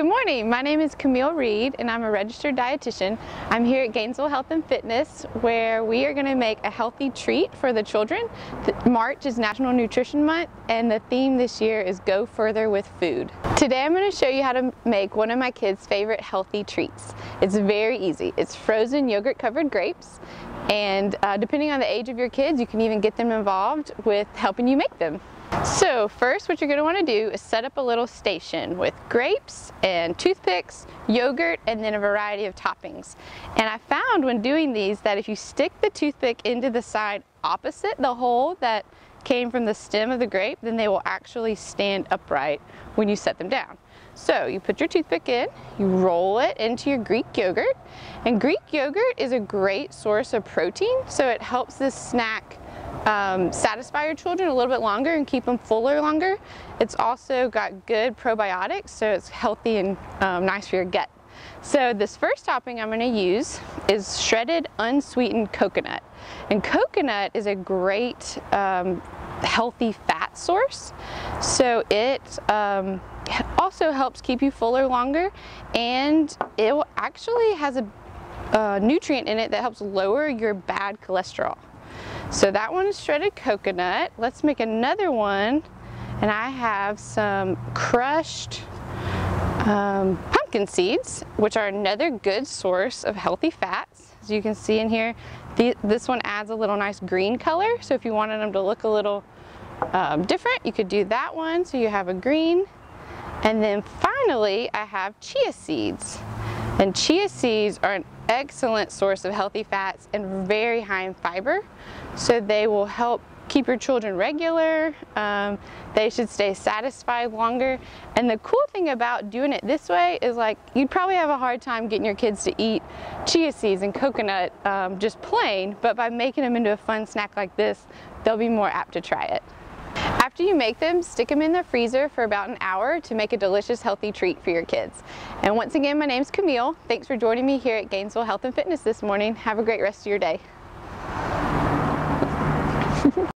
Good morning, my name is Camille Reed and I'm a registered dietitian. I'm here at Gainesville Health and Fitness where we are going to make a healthy treat for the children. March is National Nutrition Month and the theme this year is Go Further with Food. Today I'm going to show you how to make one of my kids' favorite healthy treats. It's very easy. It's frozen yogurt covered grapes, and depending on the age of your kids, you can even get them involved with helping you make them. So first, what you're going to want to do is set up a little station with grapes and toothpicks, yogurt, and then a variety of toppings. And I found when doing these that if you stick the toothpick into the side opposite the hole that came from the stem of the grape, then they will actually stand upright when you set them down. So you put your toothpick in, you roll it into your Greek yogurt, and Greek yogurt is a great source of protein, so it helps this snack satisfy your children a little bit longer and keep them fuller longer. It's also got good probiotics, so it's healthy and nice for your gut. So this first topping I'm going to use is shredded unsweetened coconut. And coconut is a great healthy fat source, so it also helps keep you fuller longer, and it actually has a nutrient in it that helps lower your bad cholesterol. So that one is shredded coconut. Let's make another one, and I have some crushed pumpkin seeds, which are another good source of healthy fats. As you can see in here, this one adds a little nice green color, so if you wanted them to look a little different, you could do that one, so you have a green. And then finally, I have chia seeds. And chia seeds are an excellent source of healthy fats and very high in fiber. So they will help keep your children regular. They should stay satisfied longer. And the cool thing about doing it this way is, like, you'd probably have a hard time getting your kids to eat chia seeds and coconut just plain, but by making them into a fun snack like this, they'll be more apt to try it. After you make them, stick them in the freezer for about an hour to make a delicious, healthy treat for your kids. And once again, my name's Camille. Thanks for joining me here at Gainesville Health and Fitness this morning. Have a great rest of your day.